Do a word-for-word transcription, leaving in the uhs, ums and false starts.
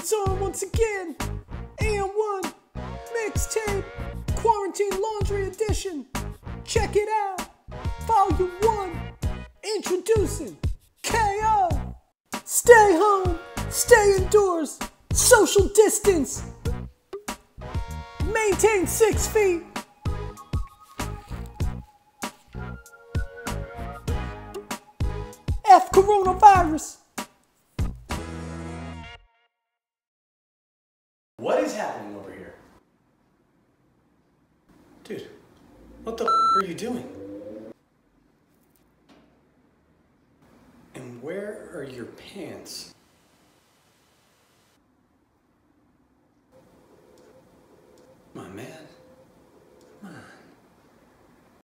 It's on once again. And one Mixtape Quarantine Laundry Edition. Check it out. Volume one. Introducing K O. Stay home. Stay indoors. Social distance. Maintain six feet. F coronavirus. What is happening over here? Dude, what the f are you doing? And where are your pants?